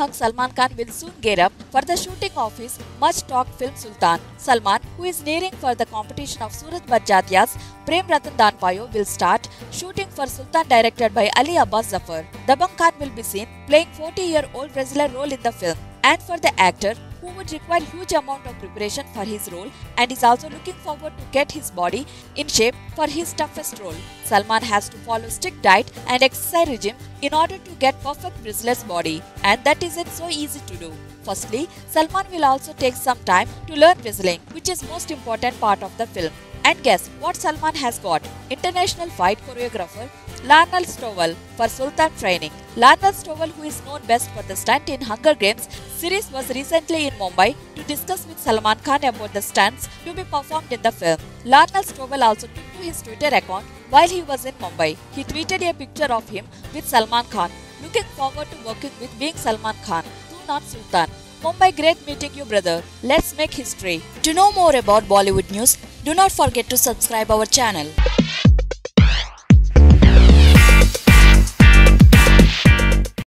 hunk Salman Khan will soon gear up for the shooting of his much-talked film Sultan. Salman, who is nearing for the competition of Suraj Barjatia's Prem Ratan Danpayo, will start shooting for Sultan, directed by Ali Abbas Zafar. Dabangg Khan will be seen playing 40-year-old wrestler role in the film. And for the actor, who would require huge amount of preparation for his role and is also looking forward to get his body in shape for his toughest role, Salman has to follow strict diet and exercise regime in order to get perfect wrestler's body, and that isn't so easy to do. Firstly, Salman will also take some time to learn wrestling, which is most important part of the film. And guess what Salman has got? International fight choreographer Larnell Stovall for Sultan training. Larnell Stovall, who is known best for the stunt in Hunger Games series, was recently in Mumbai to discuss with Salman Khan about the stunts to be performed in the film. Larnell Stovall also took to his Twitter account while he was in Mumbai. He tweeted a picture of him with Salman Khan, looking forward to working with being Salman Khan, though not Sultan. Mumbai, great meeting you, brother. Let's make history. To know more about Bollywood news, do not forget to subscribe our channel.